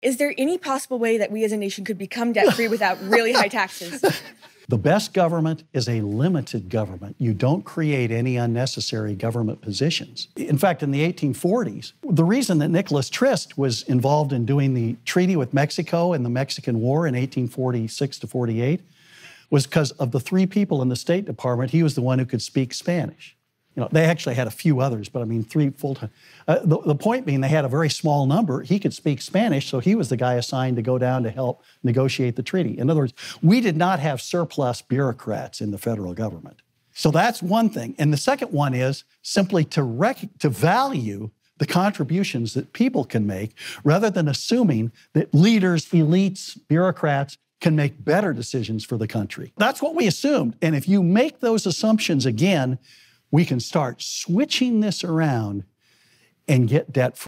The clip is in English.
Is there any possible way that we as a nation could become debt-free without really high taxes? The best government is a limited government. You don't create any unnecessary government positions. In fact, in the 1840s, the reason that Nicholas Trist was involved in doing the treaty with Mexico and the Mexican War in 1846 to 48 was because of the 3 people in the State Department, he was the one who could speak Spanish. You know, they actually had a few others, but I mean, 3 full-time. The point being, they had a very small number. He could speak Spanish, so he was the guy assigned to go down to help negotiate the treaty. In other words, we did not have surplus bureaucrats in the federal government. So that's one thing. And the second one is simply to value the contributions that people can make, rather than assuming that leaders, elites, bureaucrats can make better decisions for the country. That's what we assumed. And if you make those assumptions again, we can start switching this around and get debt-free.